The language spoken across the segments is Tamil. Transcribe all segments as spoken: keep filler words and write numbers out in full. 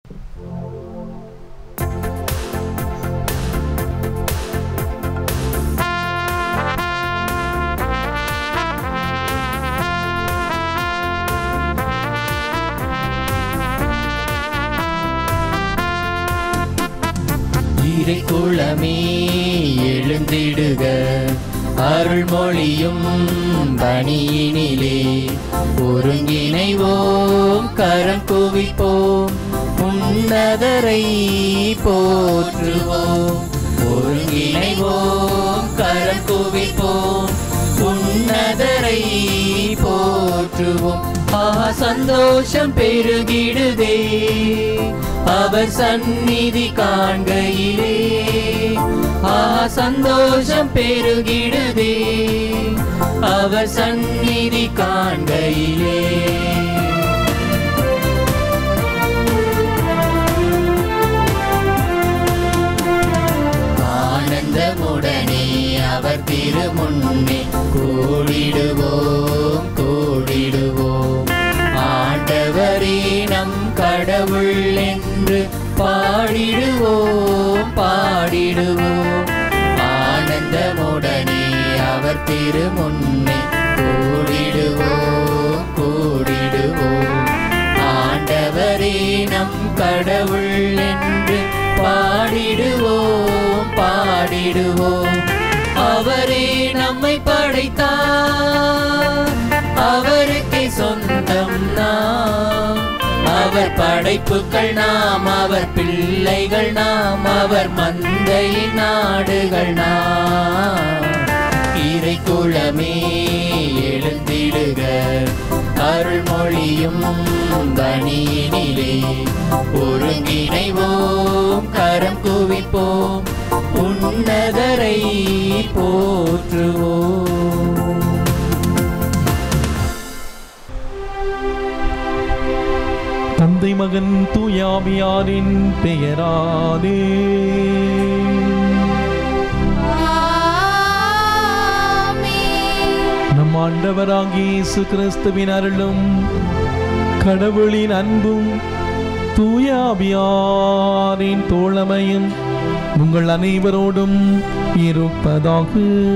குளமே எழுந்திடுக, அருள்மொழியும் பணியினிலே ஒருங்கிணைவோம், கரம் குவிப்போம், உன்னதரை போற்றுவோம். ஒருங்கிணைவோம், கரம் குவிப்போம், உன்னதரை போற்றுவோம். ஆஹா சந்தோஷம் பெருகிடுதே அவர் சந்நிதி காண்கையிலே. ஆஹா சந்தோஷம் பெருகிடுதே அவர் சந்நிதி காண்கையிலே. ஆனந்தமுடனே அவர் திருமுன்னே கூடிடுவோம் கூடிடுவோம். ஆண்டவரே நம் கடவுள் என்று பாடிடுவோம் பாடிடுவோம். ஆனந்தமுடனே அவர் திருமுன்னே கூடிடுவோம் கூடிடுவோம். ஆண்டவரே நம் கடவுள் என்று பாடிடுவோம் பாடிடுவோம். அவரே நம்மை படைத்தார், அவருக்கே சொந்தம் நாம். அவர் படைப்புகள் நாம், அவர் பிள்ளைகள் நாம், அவர் மந்தை நாடுகள் நாம். இறை குளமே எழுந்திடுக, அருள்மொழியும் பணியினிலே ஒருங்கிணைவோம், கரம் குவிப்போம், உன்னதரை போற்றுவோம். தந்தை மகன் தூயாவியாரின் பெயராலே நம் ஆண்டவராகிய இயேசு கிறிஸ்துவின் அருளும் கடவுளின் அன்பும் தூயாவியாரின் தோழமையும் உங்கள் அனைவரோடும் இருப்பதாக.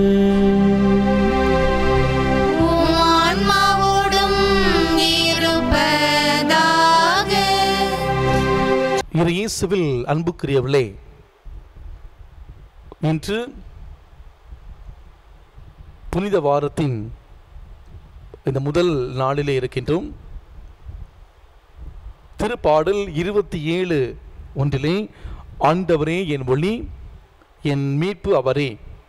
இயேசுவில் அன்புக்குரியவர்களே, இன்று புனித வாரத்தின் இந்த முதல் நாளிலே இருக்கின்றோம். திருப்பாடல் இருபத்தி ஏழு ஒன்றிலே ஆண்டவரே என் ஒளி, என் மீட்பு அவரே.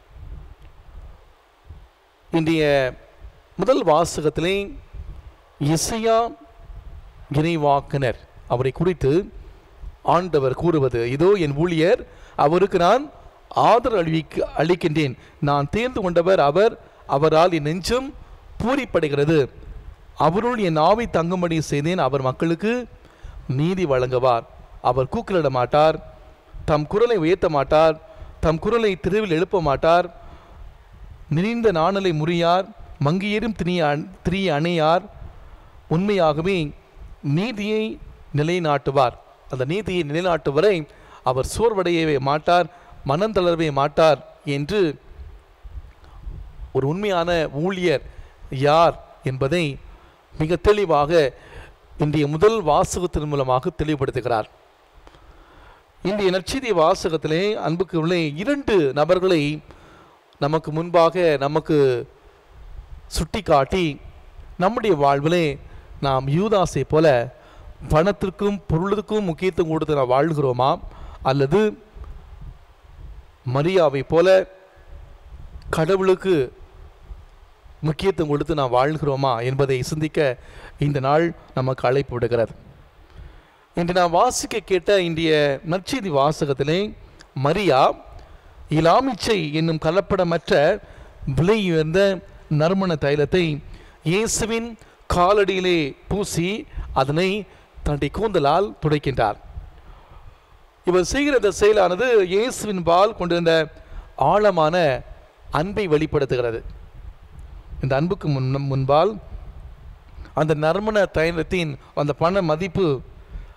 இன்றைய முதல் வாசகத்திலே இசையா இறைவாக்கினர் அவரை குறித்து ஆண்டவர் கூறுவது, இதோ என் ஊழியர், அவருக்கு நான் ஆதரவு அளிக்க அளிக்கின்றேன். நான் தேர்ந்து கொண்டவர் அவர், அவரால் என் நெஞ்சம் பூரிப்படைகிறது. அவருள் என் ஆவி தங்கும்படி செய்தேன். அவர் மக்களுக்கு நீதி வழங்குவார். அவர் கூக்குலிட மாட்டார், தம் குரலை உயர்த்த மாட்டார், தம் குரலை தெருவில் எழுப்ப மாட்டார். நினைந்த நாணலை முறியார், மங்கியேறும் திரிய திரிய அணையார். உண்மையாகவே நீதியை நிலைநாட்டுவார். அந்த நீதியை நிலைநாட்டுவரை அவர் சோர்வடையவே மாட்டார், மனம் தளரவே மாட்டார் என்று ஒரு உண்மையான ஊழியர் யார் என்பதை மிக தெளிவாக இன்றைய முதல் வாசகத்தின் மூலமாக தெளிவுபடுத்துகிறார். இன்றைய நற்செய்தி வாசகத்திலே அன்புக்கு உள்ளே இரண்டு நபர்களை நமக்கு முன்பாக நமக்கு சுட்டி காட்டி, நம்முடைய வாழ்விலே நாம் யூதாசை போல பணத்திற்கும் பொருளுக்கும் முக்கியத்துவம் கொடுத்து நாம் வாழ்கிறோமா, அல்லது மரியாவை போல கடவுளுக்கு முக்கியத்துவம் கொடுத்து நாம் வாழ்கிறோமா என்பதை சிந்திக்க இந்த நாள் நமக்கு அழைப்பு விடுகிறது. இன்று நாம் வாசிக்க கேட்ட இன்றைய நற்செய்தி வாசகத்திலே மரியா இலாமிச்சை என்னும் கலப்படமற்ற விலை உயர்ந்த நறுமண தைலத்தை இயேசுவின் காலடியிலே பூசி அதனை தன்னுடைய கூந்தலால் துடைக்கின்றார். இவர் செய்கிற இந்த செயலானது இயேசுவின் பால் கொண்டிருந்த ஆழமான அன்பை வெளிப்படுத்துகிறது. இந்த அன்புக்கு முன் முன்பால் அந்த நறுமண தைலத்தின் அந்த பண மதிப்பு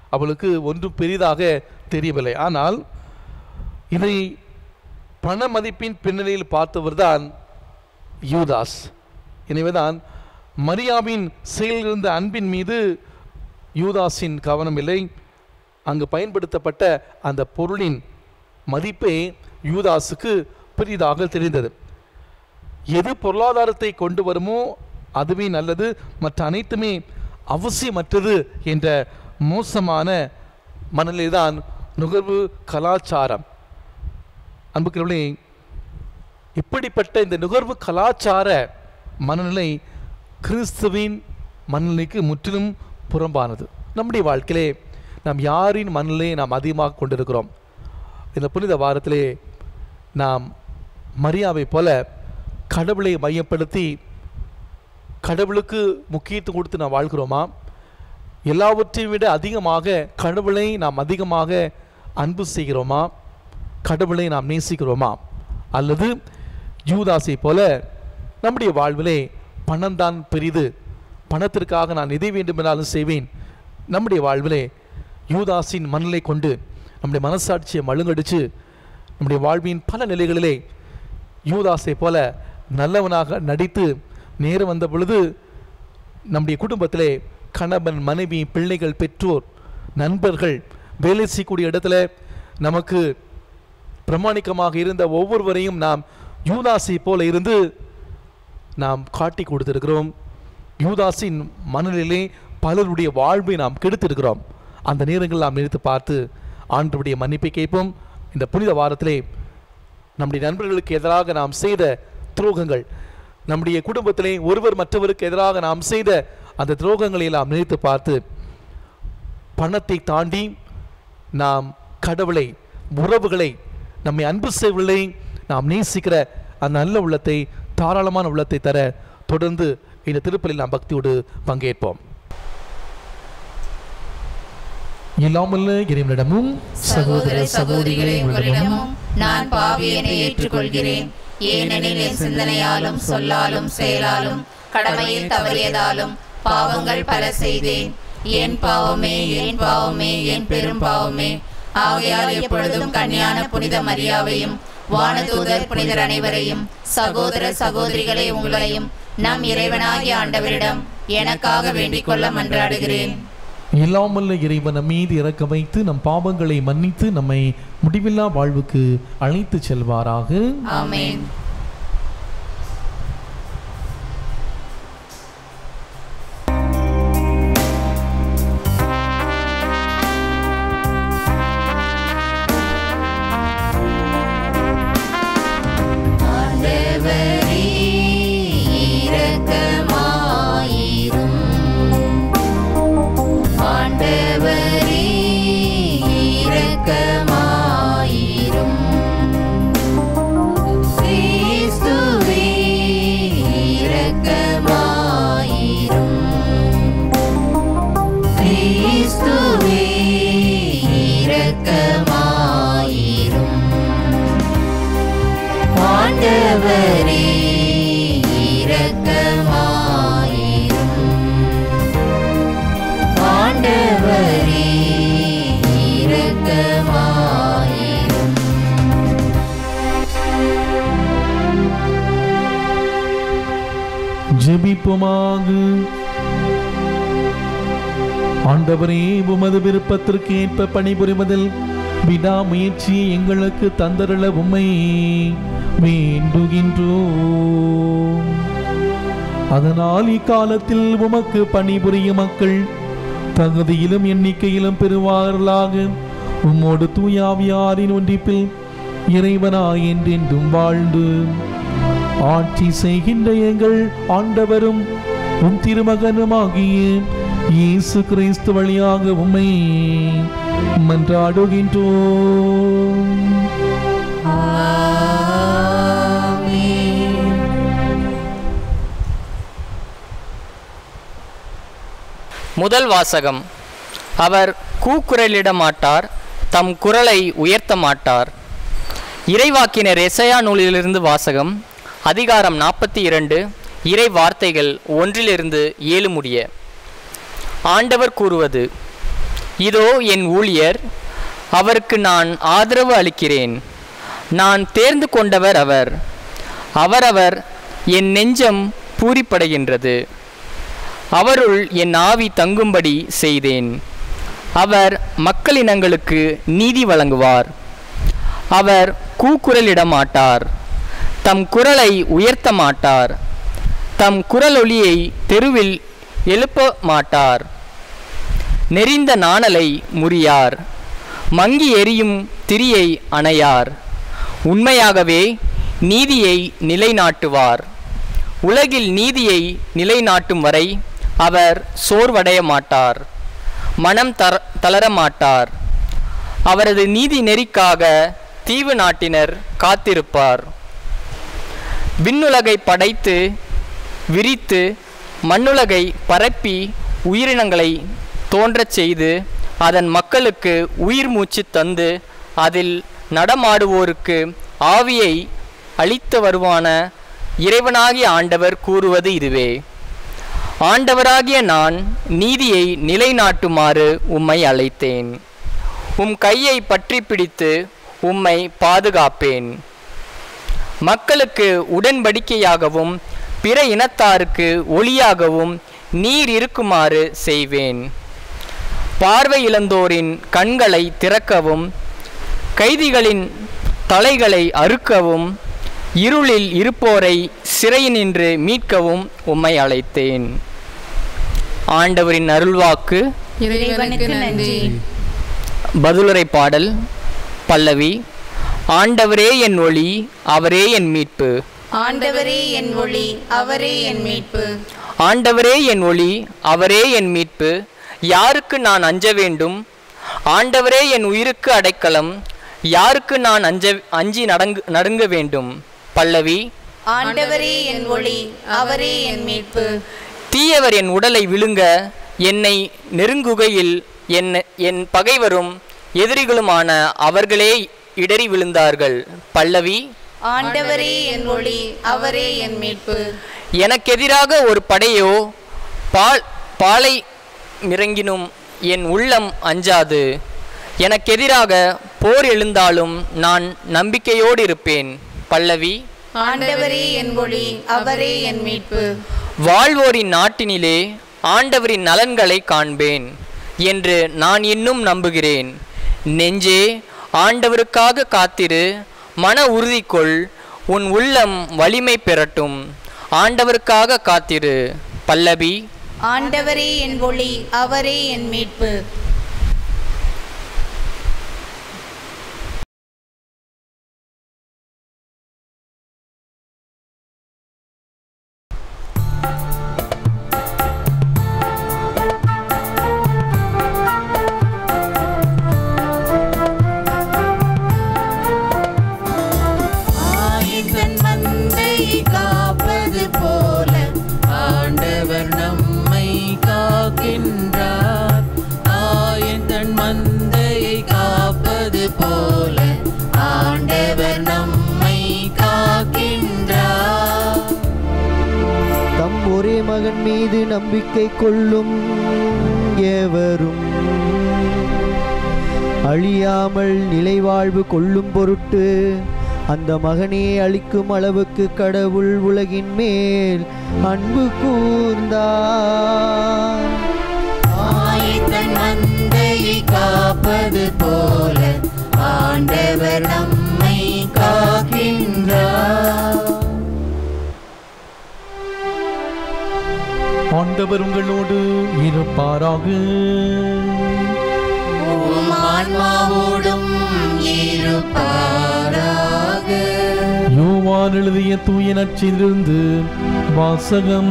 அவளுக்கு ஒன்றும் பெரிதாக தெரியவில்லை. ஆனால் இதை பண மதிப்பின் பின்னணியில் பார்த்தவர் தான் யூதாஸ். எனவேதான் மரியாவின் செயலில் இருந்த அன்பின் மீது யூதாஸின் கவனம் இல்லை. அங்கு பயன்படுத்தப்பட்ட அந்த பொருளின் மதிப்பே யூதாஸுக்கு பெரிதாக தெரிந்தது. எது பொருளாதாரத்தை கொண்டு வருமோ அதுவே நல்லது, மற்ற அனைத்துமே அவசியமற்றது என்ற மோசமான மனநிலைதான் நுகர்வு கலாச்சாரம். அன்புக்குரியவர்களே, இப்படிப்பட்ட இந்த நுகர்வு கலாச்சார மனநிலை கிறிஸ்துவின் மனநிலைக்கு முற்றிலும் புறம்பானது. நம்முடைய வாழ்க்கையிலே நாம் யாரின் மனநிலையை நாம் அதிகமாக கொண்டிருக்கிறோம்? இந்த புனித வாரத்திலே நாம் மரியாவை போல கடவுளை மையப்படுத்தி கடவுளுக்கு முக்கியத்துவம் கொடுத்து நாம் வாழ்கிறோமா? எல்லாவற்றையும் விட அதிகமாக கடவுளை நாம் அதிகமாக அன்பு செய்கிறோமா? கடவுளை நாம் நேசிக்கிறோமா? அல்லது யூதாசை போல நம்முடைய வாழ்விலே பணம்தான் பெரிது, பணத்திற்காக நான் எதை வேண்டுமென்றாலும் செய்வேன். நம்முடைய வாழ்விலே யூதாசின் மனநிலை கொண்டு நம்முடைய மனசாட்சியை மழுங்கடிச்சு நம்முடைய வாழ்வின் பல நிலைகளிலே யூதாசை போல நல்லவனாக நடித்து நேரம் வந்த பொழுது நம்முடைய குடும்பத்திலே கணவன், மனைவி, பிள்ளைகள், பெற்றோர், நண்பர்கள், வேலை செய்யக்கூடிய இடத்துல நமக்கு பிரமாணிக்கமாக இருந்த ஒவ்வொருவரையும் நாம் யூதாசை போல இருந்து நாம் காட்டி கொடுத்திருக்கிறோம். யூதாசின் மனநிலையிலே பலருடைய வாழ்வை நாம் கெடுத்திருக்கிறோம். அந்த நேரங்கள் நாம் நினைத்து பார்த்து ஆண்டவருடைய மன்னிப்பை கேட்போம். இந்த புனித வாரத்திலே நம்முடைய நண்பர்களுக்கு எதிராக நாம் செய்த துரோகங்கள், நம்முடைய குடும்பத்திலே ஒருவர் மற்றவருக்கு எதிராக நாம் செய்த அந்த துரோகங்களை நாம் நினைத்து பார்த்து பணத்தை தாண்டி நாம் கடவுளை, உறவுகளை, நம்மை அன்பு செய்வதை நாம் நேசிக்கிற அந்த நல்ல உள்ளத்தை, தாராளமான உள்ளத்தை தர தொடர்ந்து இந்த திருப்பலில் நாம் பக்தியோடு பங்கேற்போம். இல்லாமல்ல இறைவனிடமும் சகோதர சகோதரிகளே உங்களிடமும் நான் பாவியனை ஏற்றுக்கொள்கிறேன். ஏனெனில் என் சிந்தனையாலும் சொல்லாலும் செயலாலும் கடமையில் தவறியதாலும் பாவங்கள் பல செய்தேன். என் பாவமே, என் பாவமே, என் பெரும் பாவமே. ஆகையால் எப்பொழுதும் கன்னியான புனித மரியாவையும் வானதூதர் புனிதர் அனைவரையும் சகோதர சகோதரிகளே உங்களையும் நம் இறைவனாகிய ஆண்டவரிடம் எனக்காக வேண்டிக் கொள்ள மன்றாடுகிறேன். இல்லாமல்ல இறைவன் மீது இறக்க வைத்து நம் பாவங்களை மன்னித்து நம்மை முடிவில்லா வாழ்வுக்கு அழைத்து செல்வாராக. ஆமென். ஜெபிப்போமாக. ஆண்டவரே, உமது விருப்பத்திற்கு ஏற்ப பணிபுரிவதில் விடாமுயற்சியை எங்களுக்கு தந்தருள உம்மை வேண்டுகின்றோம். அதனால் இக்காலத்தில் உமக்கு பணிபுரியும் மக்கள் தகுதியிலும் எண்ணிக்கையிலும் பெறுவார்களாக. உம்மோடு தூயாவியாரின் ஒன்றிப்பில் இறைவனாய் என்றென்றும் வாழ்ந்து ஆட்சி செய்கின்ற எங்கள் ஆண்டவரும் உம் திருமகனுமாகிய இயேசு கிறிஸ்து வழியாக உம்மை மன்றாடுகின்றோம். முதல் வாசகம். அவர் கூக்குரலிட மாட்டார், தம் குரலை உயர்த்த மாட்டார். இறைவாக்கினர் எசையா நூலிலிருந்து வாசகம். அதிகாரம் நாற்பத்தி இரண்டு, இறை வார்த்தைகள் ஒன்றிலிருந்து ஏழு முடிய. ஆண்டவர் கூறுவது: இதோ என் ஊழியர், அவருக்கு நான் ஆதரவு அளிக்கிறேன். நான் தேர்ந்து கொண்டவர் அவர். அவரவர் என் நெஞ்சம் பூரிப்படைகின்றது. அவருள் என் ஆவி தங்கும்படி செய்தேன். அவர் மக்களினங்களுக்கு நீதி வழங்குவார். அவர் கூக்குரலிட மாட்டார், தம் குரலை உயர்த்த மாட்டார், தம் குரலொலியை தெருவில் எழுப்ப மாட்டார். நெறிந்த நாணலை முறியார், மங்கி எரியும் திரியை அணையார். உண்மையாகவே நீதியை நிலைநாட்டுவார். உலகில் நீதியை நிலைநாட்டும் வரை அவர் சோர்வடைய மாட்டார், மனம் தர தளர மாட்டார். அவரது நீதி நெறிக்காக தீவு நாட்டினர் காத்திருப்பார். விண்ணுலகை படைத்து விரித்து மண்ணுலகை பரப்பி உயிரினங்களை தோன்றச் செய்து அதன் மக்களுக்கு உயிர் மூச்சு தந்து அதில் நடமாடுவோருக்கு ஆவியை அளித்து வருவான இறைவனாகிய ஆண்டவர் கூறுவது இதுவே. ஆண்டவராகிய நான் நீதியை நிலைநாட்டுமாறு உம்மை அழைத்தேன். உம் கையை பற்றி பிடித்து உம்மை பாதுகாப்பேன். மக்களுக்கு உடன்படிக்கையாகவும் பிற இனத்தாருக்கு ஒளியாகவும் நீர் இருக்குமாறு செய்வேன். பார்வை இழந்தோரின் கண்களை திறக்கவும், கைதிகளின் தலைகளை அறுக்கவும், இருளில் இருப்போரை சிறையினின்று மீட்கவும் உம்மை அழைத்தேன். ஆண்டவரின் அருள்வாக்கு. இறைவனுக்கு நன்றி. பதிலுரை பாடல். பல்லவி. ஆண்டவரே என் ஒளி, அவரே என் மீட்பு. ஆண்டவரே என் ஒளி, அவரே என் மீட்பு. ஆண்டவரே என் ஒளி, அவரே என் மீட்பு. யாருக்கு நான் அஞ்ச வேண்டும்? ஆண்டவரே என் உயிருக்கு அடைக்கலம். யாருக்கு நான் அஞ்ச அஞ்சி நடங்கு நடுங்க வேண்டும்? பல்லவி. ஆண்டவரே என் ஒளி, அவரே என் மீட்பு. தீயவர் என் உடலை விழுங்க என்னை நெருங்குகையில் என் என் பகைவரும் எதிரிகளுமான அவர்களே இடறி விழுந்தார்கள். பல்லவி. ஆண்டவரே என் ஒளி, அவரே என் மீட்பு. எனக்கெதிராக ஒரு படையோ பால் பாலை மிறங்கினும் என் உள்ளம் அஞ்சாது. எனக்கெதிராக போர் எழுந்தாலும் நான் நம்பிக்கையோடு இருப்பேன். பல்லவி. ஆண்டவரே என் ஒளி, அவரே என் மீட்பு. வாழ்வோரின் நாட்டினிலே ஆண்டவரின் நலன்களை காண்பேன் என்று நான் இன்னும் நம்புகிறேன். நெஞ்சே, ஆண்டவருக்காக காத்திரு, மன உறுதி கொள், உன் உள்ளம் வலிமை பெறட்டும். ஆண்டவருக்காக காத்திரு. பல்லவி. ஆண்டவரே என் ஒளி, அவரே என் மீட்பு. மகன் மீது நம்பிக்கை கொள்ளும் எவரும் அழியாமல் நிலைவாழ்வு கொள்ளும் பொருட்டு அந்த மகனே அளிக்கும் அளவுக்கு கடவுள் உலகின் மேல் அன்பு கூர்ந்தார். ஆயத்தன் மந்தையை காப்பது போல ஆண்டவர் நம்மை காக்கின்றார். ஆண்டவர் உங்களோடு இருப்பாராக. உம் ஆன்மாவோடும் இருப்பாராக. யோவான் எழுதிய தூய நற்செய்தியிலிருந்து வாசகம்.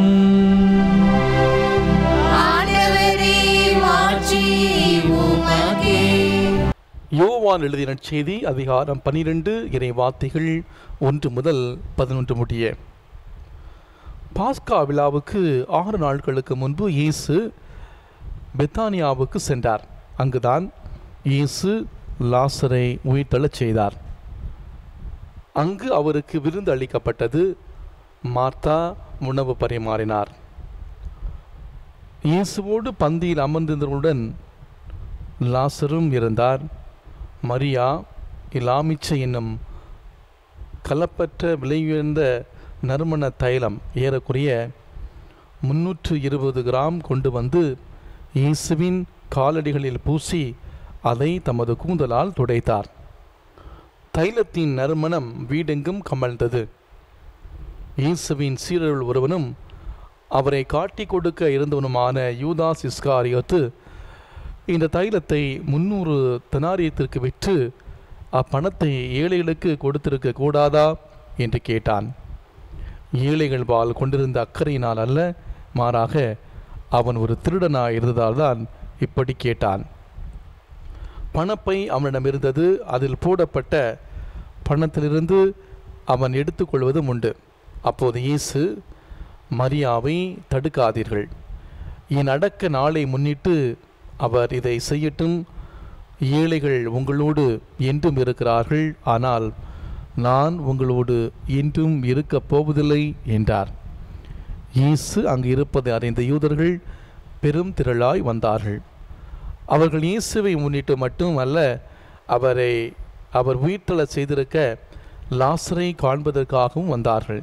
ஆண்டவரே, மாட்சி உமக்கே. யோவான் எழுதிய நற்செய்தி அதிகாரம் பனிரெண்டு, இறை வார்த்தைகள் ஒன்று முதல் பதினொன்று முடிய. பாஸ்கா விழாவுக்கு ஆறு நாட்களுக்கு முன்பு இயேசு பெத்தானியாவுக்கு சென்றார். அங்குதான் இயேசு லாசரை உயிர்த்தெழச் செய்தார். அங்கு அவருக்கு விருந்து அளிக்கப்பட்டது. மார்த்தா உணவு பரிமாறினார். இயேசுவோடு பந்தியில் அமர்ந்திருந்தவர்களுடன் லாசரும் இருந்தார். மரியா இலாமிச்சை என்னும் கலப்பற்ற விலையுயர்ந்த நறுமண தைலம் ஏறக்குறைய முன்னூற்று இருபது கிராம் கொண்டு வந்து இயேசுவின் காலடிகளில் பூசி அதை தமது கூந்தலால் துடைத்தார். தைலத்தின் நறுமணம் வீடெங்கும் கமழ்ந்தது. இயேசுவின் சீரருள் ஒருவனும் அவரை காட்டி கொடுக்க இருந்தவனுமான யூதாஸ் இஸ்காரியோத்து இந்த தைலத்தை முன்னூறு தெனாரியத்திற்கு விற்று அப்பணத்தை ஏழைகளுக்கு கொடுத்திருக்க கூடாதா என்று கேட்டான். ஏழைகள் பால் கொண்டிருந்த அக்கறையினால் அல்ல, மாறாக அவன் ஒரு திருடனாய் இருந்ததால் தான் இப்படி கேட்டான். பணப்பை அவனிடம் இருந்தது. அதில் போடப்பட்ட பணத்திலிருந்து அவன் எடுத்துக்கொள்வதும் உண்டு. அப்போது இயேசு, மரியாவை தடுக்காதீர்கள், என் அடக்க நாளை முன்னிட்டு அவர் இதை செய்யட்டும். ஏழைகள் உங்களோடு என்றும் இருக்கிறார்கள், ஆனால் நான் உங்களோடு என்றும் இருக்கப் போவதில்லை என்றார். இயேசு அங்கு இருப்பதை அறிந்த யூதர்கள் பெரும் திரளாய் வந்தார்கள். அவர்கள் இயேசுவை முன்னிட்டு மட்டும் அல்ல, அவரை அவர் உயிர்த்தெழ செய்திருக்க லாசரை காண்பதற்காகவும் வந்தார்கள்.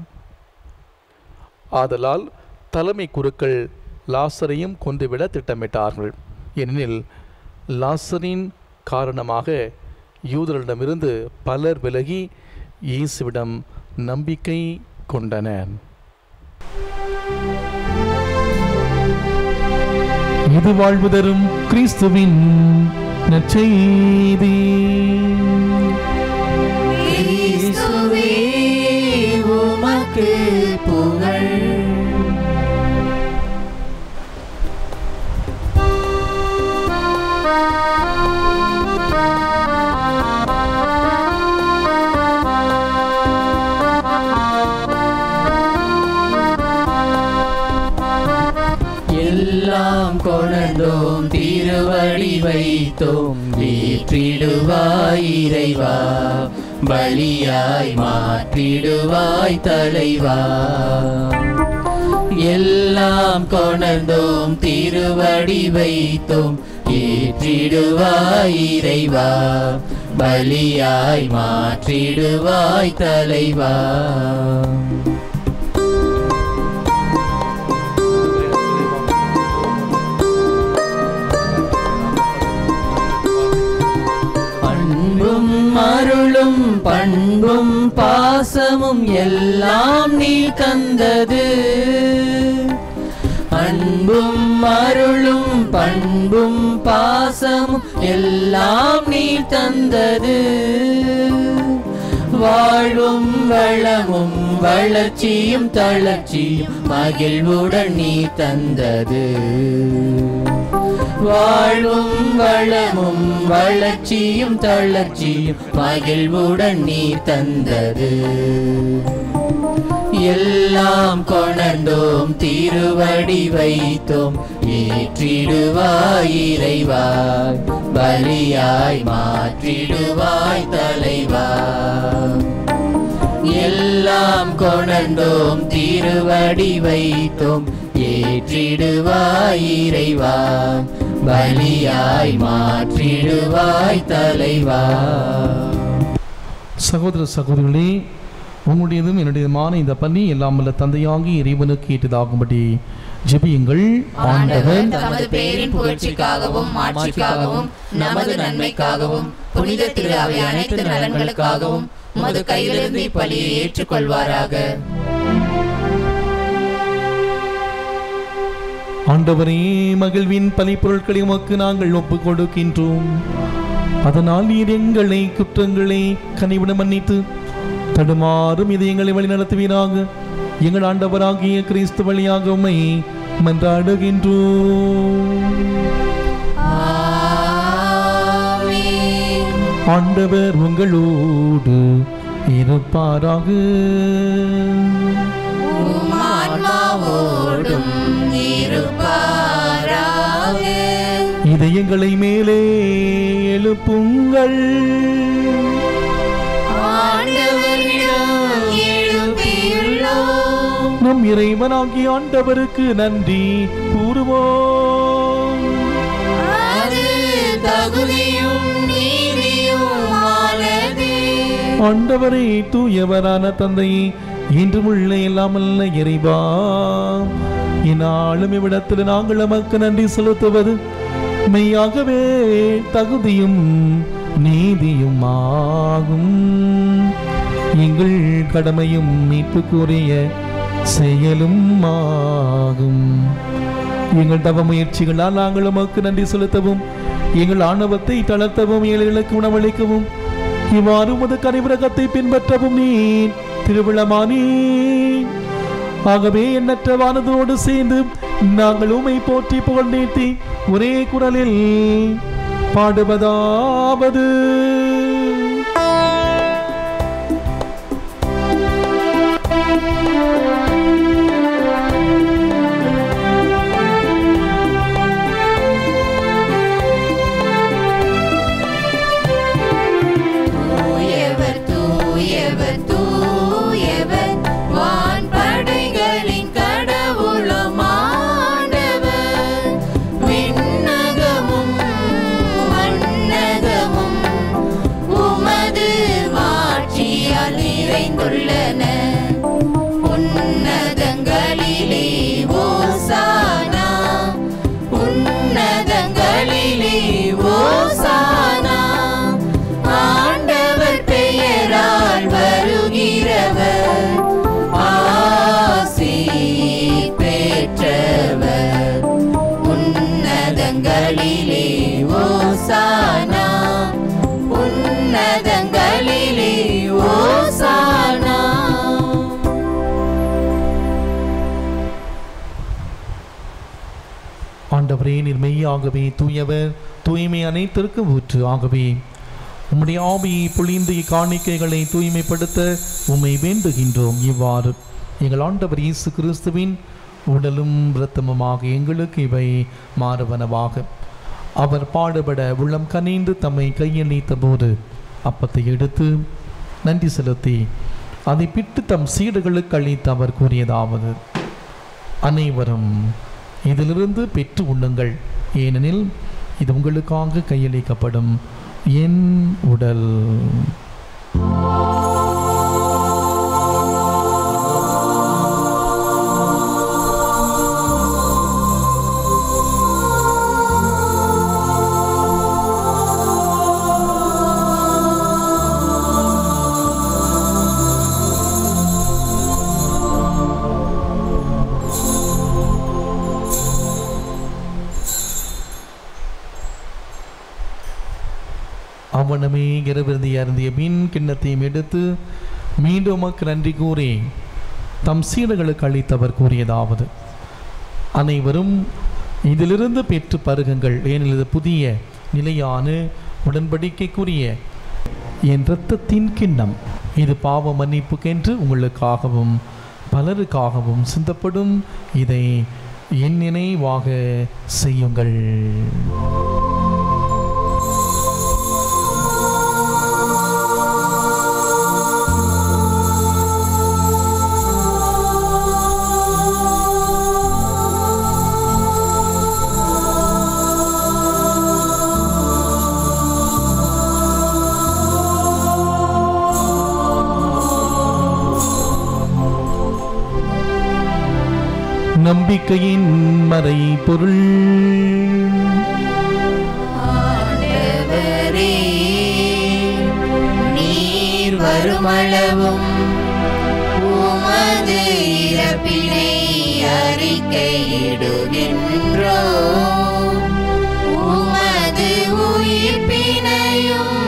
ஆதலால் தலைமை குருக்கள் லாசரையும் கொன்றுவிட திட்டமிட்டார்கள். ஏனெனில் லாசரின் காரணமாக யூதர்களிடமிருந்து பலர் விலகி இயேசுவிடம் நம்பிக்கை கொண்டனர். இது வாழ்வு தரும் கிறிஸ்துவின் நற்செய்தி. கிறிஸ்துவே உமக்கு புகழ். எல்லாம் கொணர்ந்தோம் திருவடி வைத்தோம் ஏற்றிடுவாய் இறைவா, பலியாய் மாற்றிடுவாய் தலைவா. எல்லாம் கொணர்ந்தோம் திருவடி வைத்தோம் ஏற்றிடுவாய் இறைவா, பலியாய் மாற்றிடுவாய் தலைவா. அருளும் பண்பும் பாசமும் எல்லாம் நீ தந்தது. அன்பும் அருளும் பண்பும் பாசமும் எல்லாம் நீ தந்தது. வாழ்வும் வளமும் வளர்ச்சியும் தளர்ச்சியும் மகிழ்வுடன் நீ தந்தது. வாழ்வும் வளமும் வளர்ச்சியும் தளர்ச்சியும் மகிழ்வுடன் நீ தந்தது. எல்லாம் கொணர்ந்தோம் திருவடி வைத்தோம் ஏற்றிடுவாய் இறைவா, பலியாய் மாற்றிடுவாய் தலைவா. எல்லாம் கொணர்ந்தோம் திருவடி வைத்தோம் ஏற்றிடுவாய் இறைவா, பலியாய் மாற்றிடுவாய் தலைவா. சகோதர சகோதரிகளே, உங்களுடையதும் என்னுடையதுமான இந்த பள்ளி எல்லாம் வல்ல தந்தையாகி இறைவனுக்கு ஏற்றதாகும்படி ஜெபியுங்கள். ஆண்டவர் தமது பேரின் புகழ்ச்சிக்காகவும் மாட்சிக்காகவும் நமது நன்மைக்காகவும் புனித திரு அவை அனைத்து நலன்களுக்காகவும் உமது கையிலிருந்து இப்பலியை ஏற்றுக்கொள்வாராக. ஆண்டவரே, மகிழ்வின் பலி பொருட்களை உமக்கு நாங்கள் ஒப்புக் கொடுக்கின்றோம். அதனால் நீர் எங்களை குற்றங்களை கனிவுடன் மன்னித்து தடுமாறும் இதயங்களை வழி நடத்துவீராக. எங்கள் ஆண்டவராகிய கிறிஸ்து வழியாக உம்மை மன்றாடுகின்றோம். ஆண்டவர் உங்களோடு இருப்பாராக. இதயங்களை மேலே எழுப்புங்கள். நம் இறைவனாகிய ஆண்டவருக்கு நன்றி கூறுவோம். அது தகுதியும் நீதியுமானதே. ஆண்டவரே, தூயவரான தந்தையே, இன்றும் உள்ள எல்லாமல்ல இறைவா, இந்நாளும் இவ்விடத்தில் நாங்கள் நமக்கு நன்றி செலுத்துவது மெய்யாகவே தகுதியும் நீதியும் ஆகும். எங்கள் கடமையும் மீட்புக்குரிய செயலும் ஆகும். எங்கள் தவ முயற்சிகளால் நாங்கள் நமக்கு நன்றி செலுத்தவும், எங்கள் ஆணவத்தை தளர்த்தவும், ஏழைகளுக்கு உணவளிக்கவும், இவ்வாறு உமது கனிவிரகத்தை பின்பற்றவும் நீர் திருவிழமானே. ஆகவே எண்ணற்ற வானதோடு சேர்ந்து நாங்கள் உம்மை போற்றி புகழ்ந்தேத்தி ஒரே குரலில் பாடுவதாவது: தூயவர் தூயவர் தூயவர் வான்படைகளின் கடவுளும் ஆண்டவர். விண்ணகமும் மண்ணகமும் உமது மாட்சியால் நிறைந்துள்ளன. உன்னதங்களிலே ஓசானா, உன்னதங்களிலே ஓசானா. ஆண்டவர் பெயரால் வருகிறவர் ஆசி பெற்றவர். உன்னதங்களிலே ஓசானா, உன்னதங்களிலே ஓசானா. ஆண்டவரே, நீர் மெய்யாகவே தூயவர், தூய்மை அனைத்திற்கும் ஊற்று. ஆகவே உம்முடைய ஆவியை பொழிந்து இக்காணிக்கைகளை தூய்மைப்படுத்த உம்மை வேண்டுகின்றோம். இவ்வாறு எங்கள் ஆண்டவர் இயேசு கிறிஸ்துவின் உடலும் இரத்தமுமாக எங்களுக்கு இவை மாறுவனவாக. அவர் பாடுபட உள்ளம் கனிந்து தம்மை கையளித்த போது அப்பத்தை எடுத்து நன்றி செலுத்தி அதை பிட்டு தம் சீடர்களுக்கு அளித்து அவர் கூறியதாவது: அனைவரும் இதிலிருந்து பெற்று உண்ணுங்கள், ஏனெனில் இது உங்களுக்காக கையளிக்கப்படும் என் உடல். அவனமே இரவிருந்தி அருந்திய பின் கிண்ணத்தையும் எடுத்து மீண்டும் உமக்கு நன்றி கூறி தம் சீடர்களுக்கு அளித்தவர் கூறியதாவது: அனைவரும் இதிலிருந்து பெற்று பருகுங்கள், ஏனெனில் இது புதிய நிலையான உடன்படிக்கைக்குரிய என் இரத்தத்தின் கிண்ணம். இது பாவ மன்னிப்புக்கென்று உங்களுக்காகவும் பலருக்காகவும் சிந்தப்படும். இதை என் நினைவாக செய்யுங்கள். நம்பிக்கையின் மறை பொருள். ஆண்டவரே, நீர் வருமளவும் உமது இறப்பினை அறிக்கையிடுகின்றோம், உமது உயிர்ப்பினையும்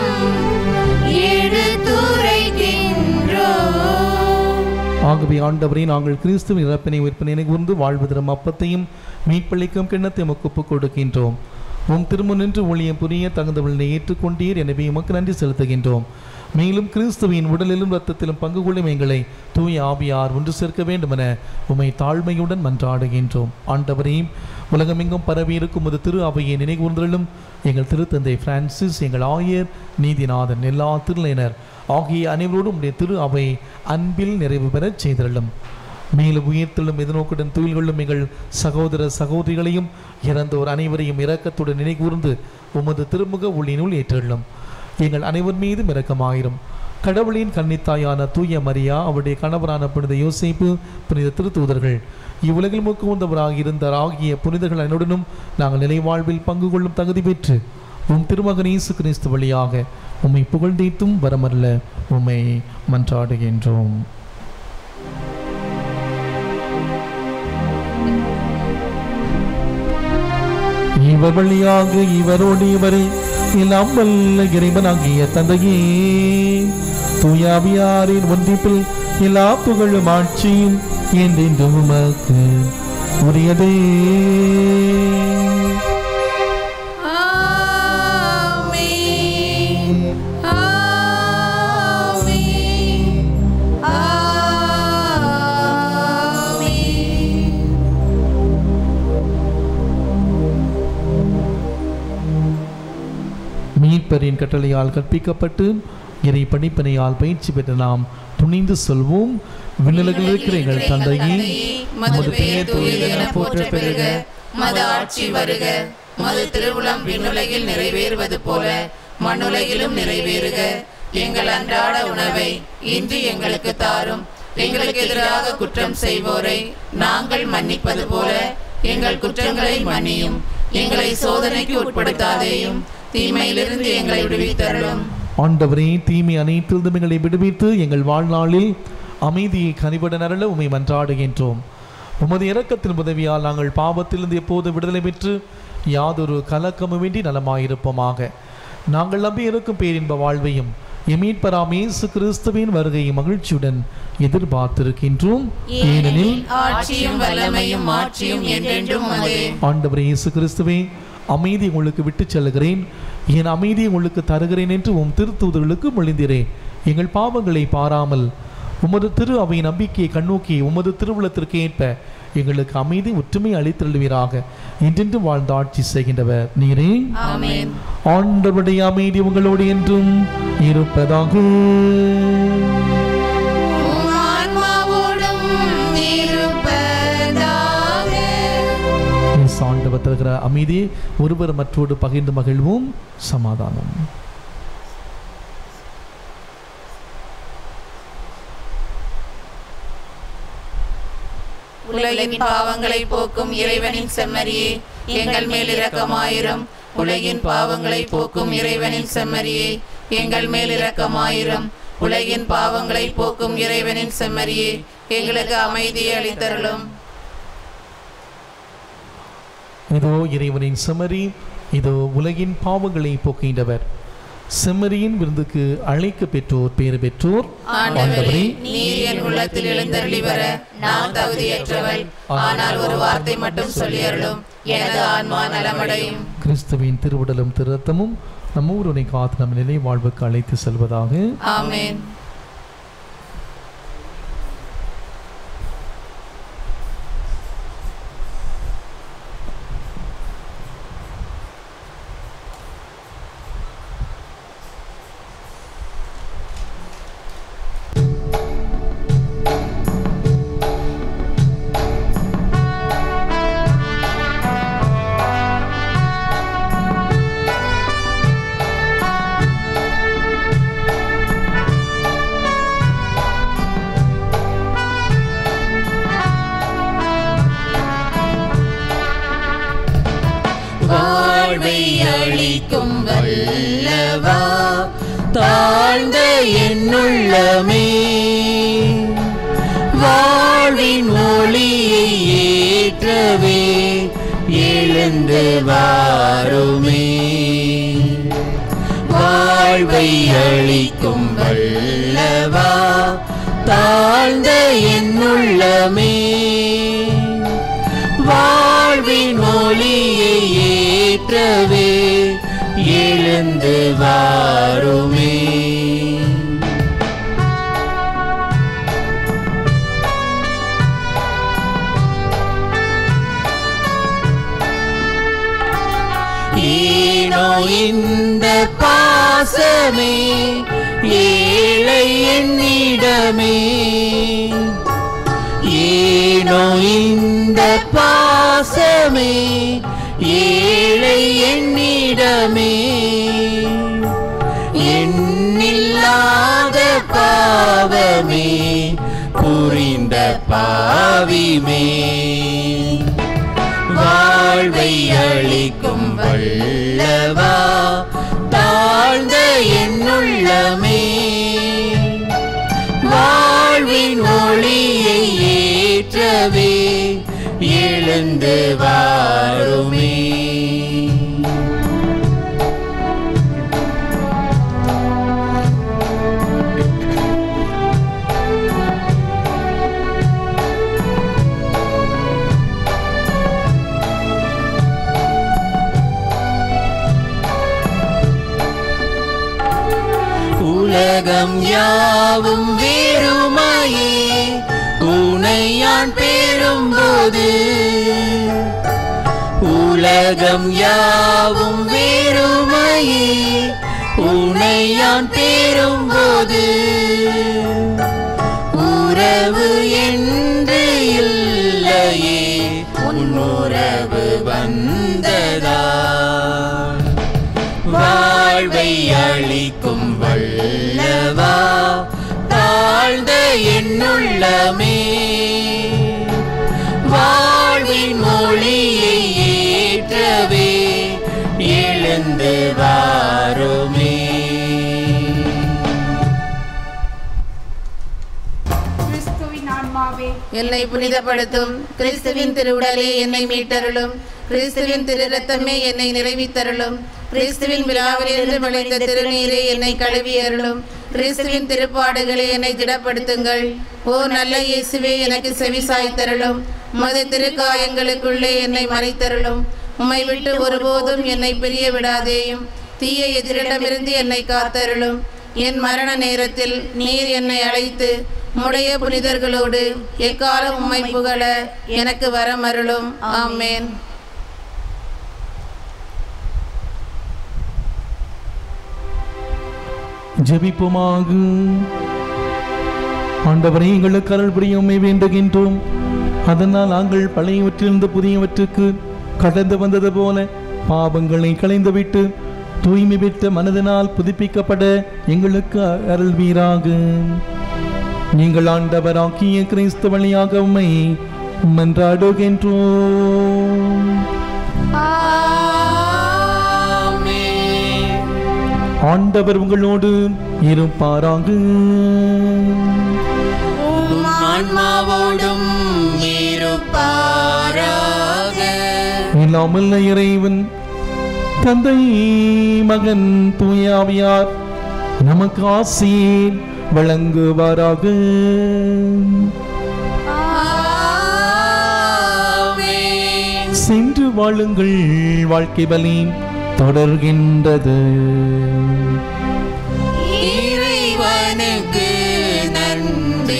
எடுத்துரைக்கின்றோம். ஆகவே ஆண்டவரே, நாங்கள் கிறிஸ்துவின் இறப்பினை உயிர்ப்பினை கூர்ந்து வாழ்வு தரும் அப்பத்தையும் மீட்பளிக்கும் கிண்ணத்தை உமக்கு ஒப்புக் கொடுக்கின்றோம். உம் திருமுன் நின்று ஊழியம் புரிய தகுந்தவளை ஏற்றுக்கொண்டீர், எனவே உமக்கு நன்றி செலுத்துகின்றோம். மேலும் கிறிஸ்துவின் உடலிலும் இரத்தத்திலும் பங்கு கொள்ளும் எங்களை தூய ஆவியார் ஒன்று சேர்க்க வேண்டுமென உம்மை தாழ்மையுடன் மன்றாடுகின்றோம். ஆண்டவரையும் உலகமெங்கும் பரவியிருக்கும் ஒரு திரு அவையை நினைகூர்ந்தலும் எங்கள் திருத்தந்தை பிரான்சிஸ், எங்கள் ஆயர், நீதிநாதன், எல்லா திருநிலையினர் ஆகிய அனைவரோடும் உடைய திரு அவை அன்பில் நிறைவு பெறச் செய்தலும். மேலும் உயிர்த்தெழும் எதிர்நோக்குடன் துயில் கொள்ளும் எங்கள் சகோதர சகோதரிகளையும் இறந்தோர் அனைவரையும் இரக்கத்துடன் நினைகூர்ந்து உமது திருமுக ஒளியினுள் ஏற்றெள்ளும். எங்கள் அனைவர் மீதும் இரக்கமாயிரும். கடவுளின் கன்னித்தாயான தூய மரியா, அவருடைய கணவரான புனித யோசேப்பு, புனித திருத்தூதர்கள், இவ்வுலகில் முக்குவந்தவராக இருந்த ஆகிய புனிதர்கள் அனைவருடனும் நாங்கள் நிலைவாழ்வில் பங்கு கொள்ளும் தகுதி பெற்று உம் திருமகன் இயேசு கிறிஸ்து வழியாக உம்மை புகழ்ந்தேத்தும் வரமல்ல உம்மை மன்றாடுகின்றோம். இவர் வழியாக இவரோடு இவரை எல்லாம் வல்ல இறைவனாகிய தந்தையே, தூயாவியாரின் ஒன்றிப்பில் எல்லா புகழும் ஆட்சியும் என்றென்றும் உமக்கு உரியதே. மீட்பரின் கட்டளையால் கற்பிக்கப்பட்டு இறை படிப்பினையால் பயிற்சி பெற்ற நாம் துணிந்து சொல்வோம். விண்ணுலகில் இருக்கிற எங்கள் தந்தையே, மது பெயர் தூயது என போற்ற பெறுக. மது ஆட்சி வருக. மது திருவுளம் விண்ணுலகில் நிறைவேறுவது போல மண்ணுலகிலும் நிறைவேறுக. எங்கள் அன்றாட உணவை இன்று எங்களுக்கு தாரும். எங்களுக்கு எதிராக குற்றம் செய்வோரை நாங்கள் மன்னிப்பது போல எங்கள் குற்றங்களை மன்னியும். எங்களை சோதனைக்கு உட்படுத்தாதேயும், தீமையிலிருந்து எங்களை விடுவித்தருளும். ஆண்டவரே, தீமை அனைத்திலிருந்தும் எங்களை விடுவித்து எங்கள் வாழ்நாளில் அமைதியை கனிவுடன் அருள உம்மை மன்றாடுகின்றோம். உமது இரக்கத்தின் உதவியால் நாங்கள் பாவத்திலிருந்து எப்போது விடுதலை பெற்று யாதொரு கலக்கமுமின்றி நலமாயிருப்போமாக. நாங்கள் நம்பி இருக்கும் பேரின்ப வாழ்வையும் எமீட்பராம் இயேசு கிறிஸ்துவின் வருகையை மகிழ்ச்சியுடன் எதிர்பார்த்திருக்கின்றோம். ஏனெனில் ஆட்சியும் வல்லமையும் மாட்சியும் என்றென்றும் உமதே. ஆண்டவரே இயேசு கிறிஸ்துவே, அமைதி உங்களுக்கு விட்டு செல்கிறேன், என் அமைதியை உங்களுக்கு தருகிறேன் என்று உம் திருத்தூதர்களுக்கு மொழிந்தீரேன். எங்கள் பாவங்களை பாராமல் உமது திரு அவை நம்பிக்கையை கண்ணோக்கி உமது திருவுளத்திற்கு ஏற்ப எங்களுக்கு அமைதி ஒற்றுமை அளித்தருள்வீராக. என்றென்று வாழ்ந்து ஆட்சி செய்கின்றவர் நீரே. ஆமென். ஆண்டவருடைய அமைதி உங்களோடு என்றும் இருப்பதாக. ஆண்டவர் தருகிற அமைதி ஒருவர் மற்றோடு பகிர்ந்து மகிழ்வோம். சமாதானம். உலகின் பாவங்களை போக்கும் இறைவனின் செம்மறியே, எங்கள் மேல் இரக்கமாயிரும். உலகின் பாவங்களை போக்கும் இறைவனின் செம்மறியே, எங்கள் மேல் இரக்கமாயிரும். உலகின் பாவங்களை போக்கும் இறைவனின் செம்மறியே, எங்களுக்கு அமைதியை அளித்தருளும். இதோ இறைவனின் செம்மறி, இதோ உலகின் பாவங்களை போக்குகின்றவர். செம்மறியின் விருந்துக்கு அழைக்க பெற்றோர் பேறு பெற்றோர். ஆண்டவரே, நீர் என் உள்ளத்தில் எழுந்தருளி வர நான் தகுதியற்றவள். ஆனால் ஒரு வார்த்தை மட்டும் சொல்லியருளும், எனது ஆன்மா நலமடையும். கிறிஸ்துவின் திருவுடலும் திருரத்தமும் நம்ம ஊருனை காத்து நம் நிலை வாழ்வுக்கு அழைத்து செல்வதாக. ஆமென். அளிக்கும் வல்லவா, தாழ்ந்த என்னுள்ளமே வாழ்வின் ஒளியை ஏற்றவே எழுந்து வாருமே. வாழ்வை அளிக்கும் வல்லவா, தாழ்ந்த என்னுள்ளமே வாழ்வின் ஒளியை ஏற்றவே எழுந்து வாருமே. ஏனோ இந்த பாசமே ஏழை என்னிடமே, ஏனோ இந்த பாசமே ஏழை என்னிடமே எண்ணில்லாத பாவமே புரிந்த பாவிமே வாழ்வை அளிக்கும் வல்லவா தாழ்ந்த என்னுள்ளமே வாழ்வின் ஒளியை ஏற்றவே எழுந்து வாருமே. உலகம் யாவும் வெறுமையே உனை யான் பெறும்போது உலகம் யாவும் வெறுமையே உனை யான் பெறும்போது உறவு என்று இல்லையே உன் உறவு வந்ததா வாழ்வை அளிக்கும் வல்லவா தாழ்ந்த என்னுள்ளமே வாழ்வின் மொழியை ஏற்றவே எழுந்து வாருமே. என்னை புனிதப்படுத்தும் கிறிஸ்துவின் திருவுடலே என்னை மீட்டருளும் கிறிஸ்துவின் திரு ரத்தமே என்னை நிறைவித்தருளும் கிறிஸ்துவின் விழாவிலிருந்து விளைந்த திருநீரே என்னை கழுவி அருளும் கிறிஸ்துவின் திருப்பாடுகளை என்னை திடப்படுத்துங்கள். ஓ நல்ல இயேசுவே எனக்கு செவி சாய்த்தருளும் உமது திருக்காயங்களுக்குள்ளே என்னை மறைத்தருளும் உம்மை விட்டு ஒருபோதும் என்னை பிரிய விடாதேயும் தீய எதிரிடமிருந்து என்னை காத்தருளும் என் மரண நேரத்தில் நீர் என்னை அழைத்து உம்முடைய புனிதர்களோடு எக்காலம் உம்மை புகழ எனக்கு வரமருளும். ஆமேன். ஜெபிப்போமாக. ஆண்டவரே, எங்களுக்கு அருள் புரிய உம்மை வேண்டுகின்றோம். அதனால் நாங்கள் பழையவற்றிலிருந்து புதியவற்றுக்கு கடந்து வந்தது போல பாவங்களை களைந்துவிட்டு தூய்மை பெற்ற மனதினால் புதுப்பிக்கப்பட எங்களுக்கு அருள்வீராக. நீங்கள் ஆண்டவராக்கிய கிறிஸ்து வழியாக உம்மை மன்றாடுகின்றோம். ஆண்டவர் உங்களோடு இருப்பாராக. ஆன்மாவோடும் இருப்பாராக. இல்லாமல் இறைவன் தந்தை மகன் தூய ஆவியார் நமக்கு ஆசீர் வழங்குவாராக. சென்று வாழுங்கள், வாழ்க்கை பலி தொடர்கின்றது. இறைவனுக்கு நன்றி.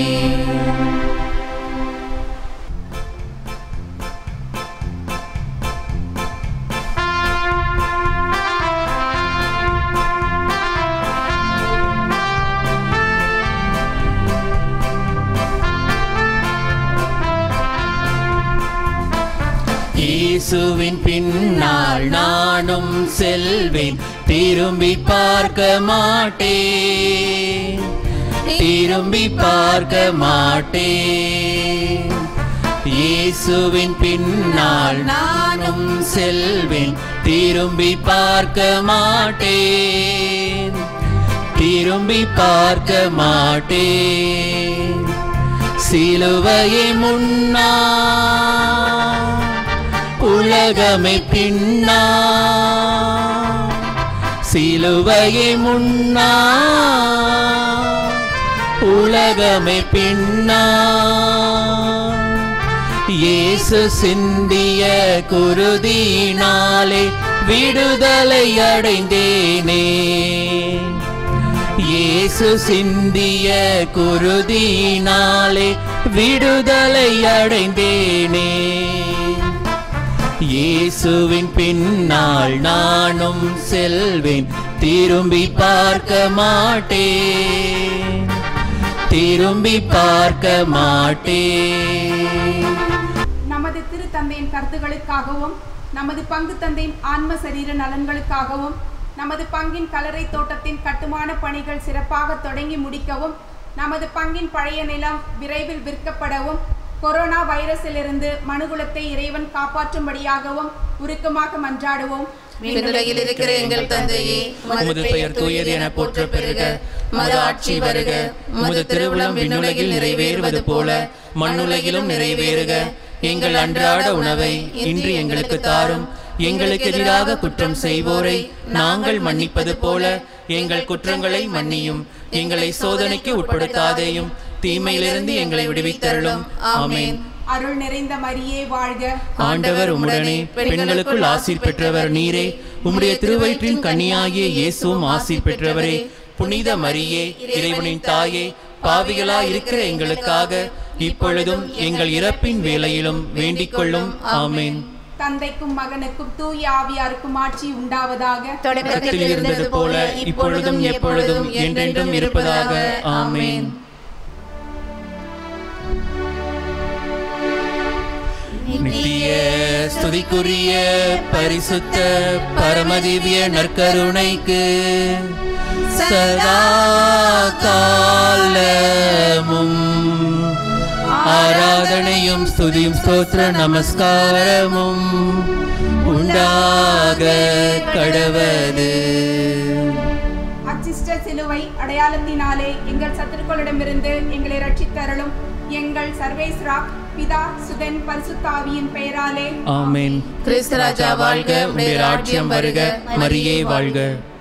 இயேசுவின் பின்னால் நானும் செல்வேன், திரும்பி பார்க்க மாட்டேன், திரும்பி பார்க்க மாட்டேன். இயேசுவின் பின்னால் நானும் செல்வேன், திரும்பி பார்க்க மாட்டேன், திரும்பி பார்க்க மாட்டேன். சிலுவையை முன்னா உலகமே பின்னா, சிலுவையை முன்னா உலகமே பின்னா. இயேசு சிந்திய குருதியினாலே விடுதலை அடைந்தேனே, இயேசு சிந்திய குருதியினாலே விடுதலை அடைந்தேனே. இயேசுவின் பின்னால் நானும் செல்வேன், திரும்பி பார்க்க மாட்டேன், திரும்பி பார்க்க மாட்டேன். நமது திருத்தந்தையின் கருத்துகளுக்காகவும் நமது பங்கு தந்தையின் ஆன்ம சரீர நலன்களுக்காகவும் நமது பங்கின் கலரை தோட்டத்தின் கட்டுமான பணிகள் சிறப்பாக தொடங்கி முடிக்கவும் நமது பங்கின் பழைய நிலம் விரைவில் விற்கப்படவும் கொரோனா வைரஸிலிருந்து மனுகுலத்தை இறைவன் காப்பாற்றும்படியாகவும் உருக்கமாக மன்றாடுவோம். விண்ணுலகில் இருக்கிற எங்கள் தந்தையே, உமது பெயர் தூயது என போற்ற பெருக. உமது ஆட்சி வருக. உமது திருவுளம் விண்ணுலகில் நிறைவேறுவது போல மண்ணுலகிலும் நிறைவேறுக. எங்கள் அன்றாட உணவை இன்று எங்களுக்கு தாரும். எங்களுக்கு எதிராக குற்றம் செய்வோரை நாங்கள் மன்னிப்பது போல எங்கள் குற்றங்களை மன்னியும். எங்களை சோதனைக்கு உட்படுத்தாதேயும், தீமையிலிருந்து எங்களை விடுவித்தருளும். ஆமென். அருள் நிறைந்த மரியே வாழ்க. ஆண்டவர் உம்முடனே, பெண்களுக்குள் ஆசீர் பெற்றவர் நீரே. உம்முடைய திருவயிற்றின் கன்னியாகிய இயேசுவும் ஆசீர் பெற்றவரே. புனித மரியே, இறைவனின் தாயே, பாவிகளாய் இருக்கிற எங்களுக்காக இப்பொழுதும் எங்கள் இறப்பின் வேளையிலும் வேண்டிக் கொள்ளும். ஆமென். தந்தைக்கும் மகனுக்கும் தூய ஆவியாருக்கும் ஆட்சி உண்டாவதாக. தொடக்கத்தில் இருந்தது போல இப்பொழுதும் எப்பொழுதும் என்றென்றும் இருப்பதாக. ஆமென். நித்திய ஸ்துதிக்குரிய பரிசுத்த பரமதிவ்ய நற்கருணைக்கு சதா காலமும் ஆராதனையும் ஸ்துதியும் ஸ்தோத்திர நமஸ்காரமும் உண்டாக கடவது. அச்சிஷ்ட சிலுவை அடையாளத்தினாலே எங்கள் சத்துருக்களிடமிருந்து எங்களை ரட்சித்தருளும். எங்கள் சர்வேஸ்வரா பிதா சுதன் பரிசுத்தாவியின் பெயராலே ஆமென். கிறிஸ்து ராஜா வாழ்க. உம்முடைய ராஜ்யம் வருக. மரியே வாழ்க.